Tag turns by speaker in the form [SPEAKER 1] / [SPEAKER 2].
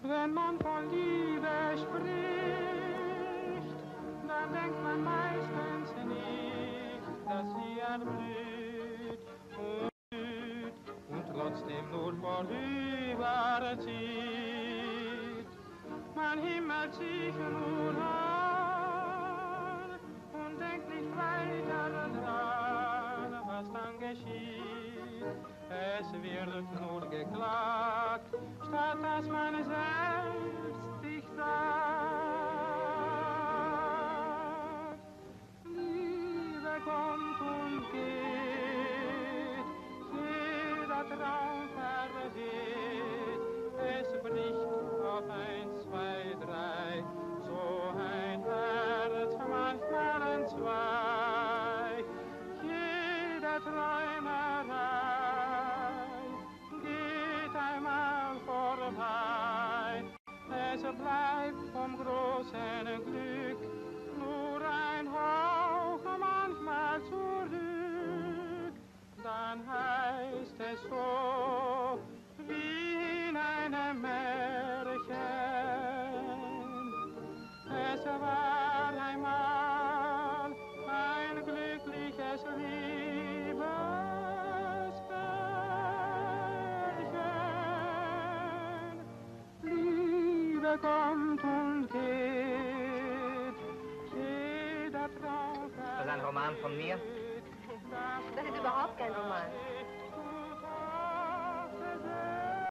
[SPEAKER 1] Wenn man von Liebe spricht, dann denkt man meistens nicht, dass sie erblüht und trotzdem nur vorüberzieht. Man himmelt sich nur an und denkt nicht weiter dran, was dann geschieht. Es wird nur geklagt, statt dass man selbst sich sagt. Liebe kommt und geht, jeder Traum vergeht. Es bricht auf 1, 2, 3, so ein Herz manchmal entzwei. Jede Träumerei geht einmal vorbei. Es bleibt vom großen Glück nur ein Hauch manchmal zurück. Dann heißt es so wie in einem Märchen. Es war einmal ein glückliches Liebespärchen. Liebe kommt und geht, jeder Traum
[SPEAKER 2] Ist das ein Roman von mir?
[SPEAKER 3] Das ist überhaupt kein Roman.